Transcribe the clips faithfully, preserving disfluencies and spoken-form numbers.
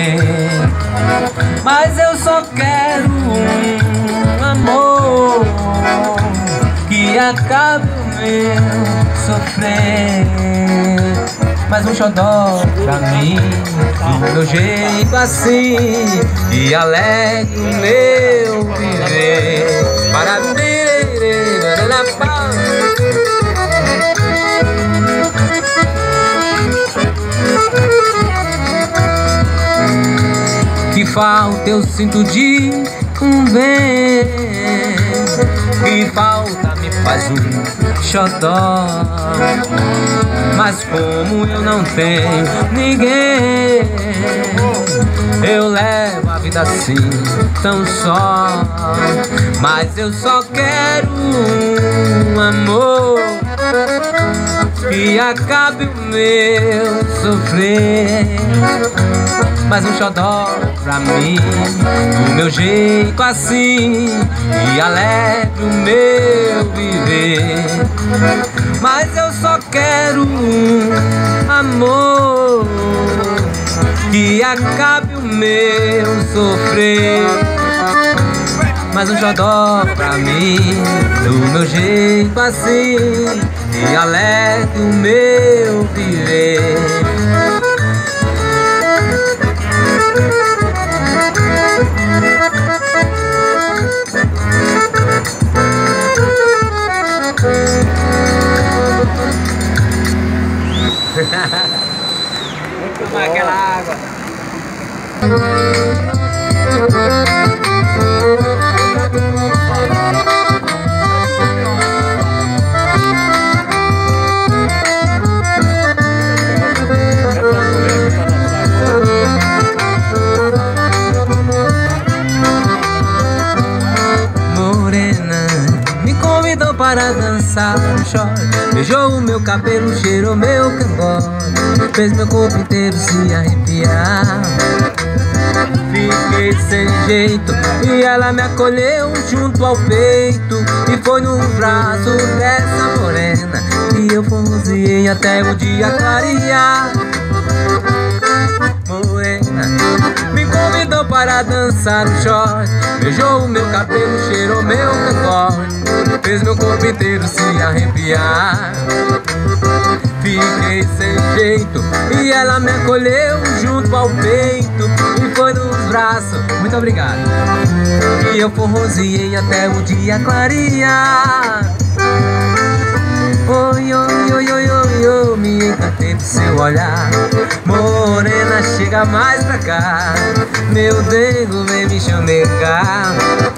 sofrer. Mas eu só quero um amor que acabe o meu sofrer. Mais um xodó pra mim, do meu jeito assim, e alegre o meu viver. Para na paz. Que falta eu sinto de conver, que falta me faz um xodó. Mas como eu não tenho ninguém, eu levo a vida assim tão só. Mas eu só quero um amor que acabe o meu sofrer. Mais um xodó pra mim, do meu jeito assim, e alegre o meu viver. Mas eu só quero um amor que acabe o meu sofrer. Mais um xodó pra mim, do meu jeito assim, e alegre o meu viver. Vou tomar aquela água. Morena me convidou para dançar no short, beijou o meu cabelo, cheirou meu cangote, fez meu corpo inteiro se arrepiar. Fiquei sem jeito e ela me acolheu junto ao peito, e foi no braço dessa morena que eu forroseei até o dia clarear. Morena me convidou para dançar no short, beijou o meu cabelo, cheirou meu cangote, fez meu corpo inteiro se arrepiar. Fiquei sem jeito e ela me acolheu junto ao peito, e foi nos braços, muito obrigado, e eu forroseei até o dia clarear. Oi, oi, oi, oi, oi, oi, me encantei do seu olhar. Morena, chega mais pra cá, meu dengo vem me chamegar.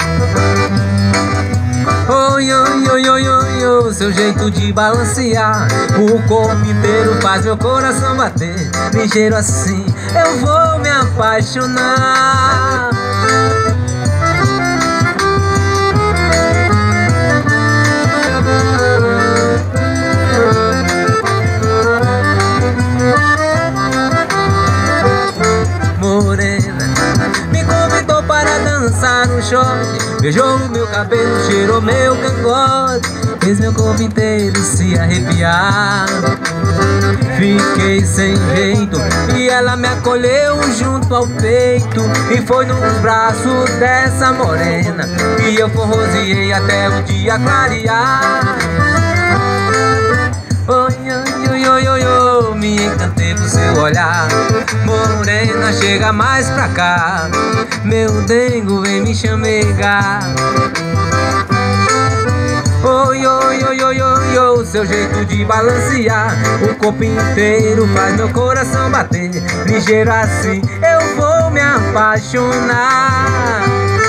Oi, oi, oi, oi, oi, oi, seu jeito de balancear o corpo inteiro faz meu coração bater. Ligeiro assim, eu vou me apaixonar. Morena me convidou para dançar no short, beijou o meu cabelo, cheirou meu cangote, fez meu corpo inteiro se arrepiar. Fiquei sem jeito e ela me acolheu junto ao peito, e foi nos braços dessa morena que eu forroseei até o dia clarear. Oi, oi, oi, oi, oi, oi, me encantei do seu olhar. Morena, chega mais pra cá, meu dengo vem me chamegar. Oi, oi, oi, oi, oi, oi, seu jeito de balancear o corpo inteiro faz meu coração bater. Ligeiro assim, eu vou me apaixonar.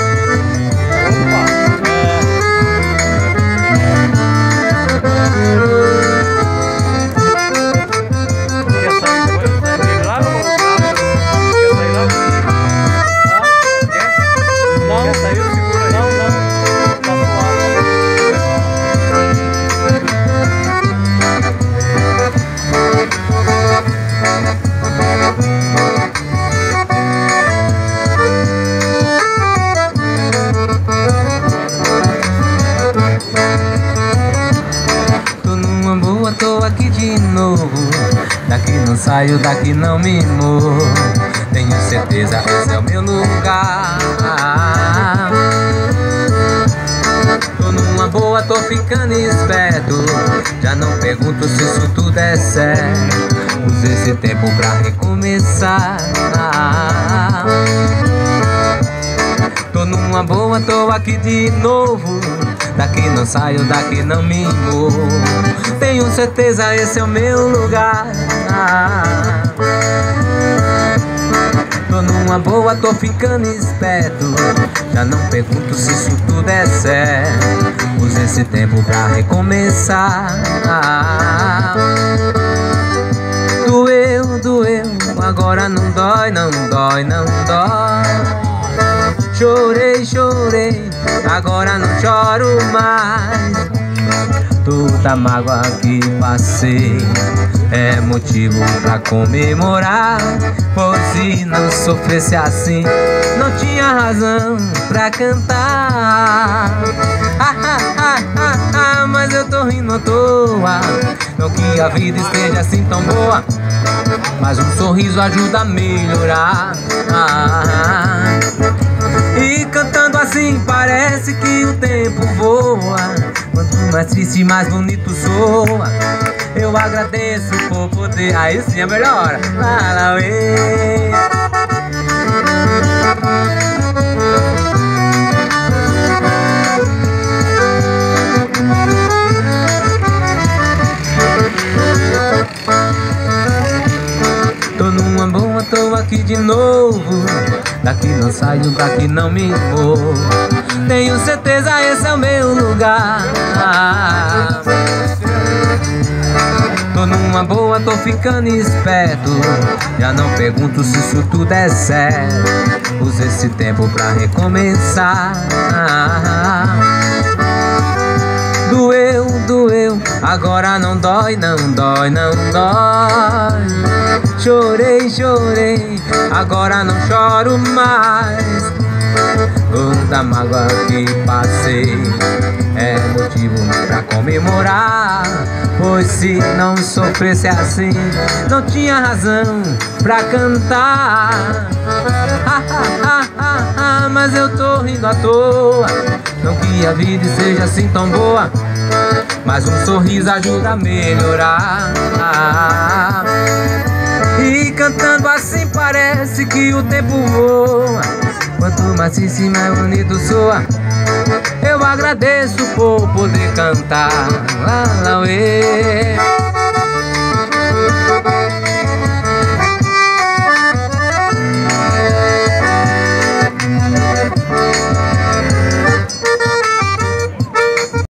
Tô aqui de novo, daqui não saio, daqui não me movo. Tenho certeza certeza esse é o meu lugar. Tô numa boa, tô ficando esperto. Já não pergunto se isso tudo é certo. Use esse tempo pra recomeçar. Tô numa boa, tô aqui de novo. Daqui não saio, daqui não me movo. Tenho certeza esse é o meu lugar. Tô numa boa, tô ficando esperto. Já não pergunto se isso tudo é certo. Use esse tempo pra recomeçar. Doeu, doeu, agora não dói, não dói, não dói. Chorei, chorei, agora não choro mais. Toda mágoa que passei é motivo pra comemorar. Pois se não sofresse assim, não tinha razão pra cantar. Ah, ah, ah, ah, ah, mas eu tô rindo à toa. Não que a vida esteja assim tão boa, mas um sorriso ajuda a melhorar. Ah, e cantando assim parece que o tempo voa. Quanto mais triste, mais bonito soa. Eu agradeço por poder. Aí sim é melhor. Lá, lá, uê. Tô numa boa, tô aqui de novo. Daqui não saio, daqui não me movo. Tenho certeza esse é o meu lugar. Tô numa boa, tô ficando esperto. Já não pergunto se isso tudo é certo. Use esse tempo pra recomeçar. Doeu, doeu, agora não dói, não dói, não dói. Chorei, chorei, agora não choro mais. Toda mágoa que passei é motivo pra comemorar. Pois se não sofresse assim, não tinha razão pra cantar. Ah, ah, ah, ah, ah, mas eu tô rindo à toa. Não que a vida seja assim tão boa, mas um sorriso ajuda a melhorar. E cantando assim parece que o tempo voa. Quanto mais triste, mais bonito soa. Eu agradeço por poder cantar. Lá, lá, uê.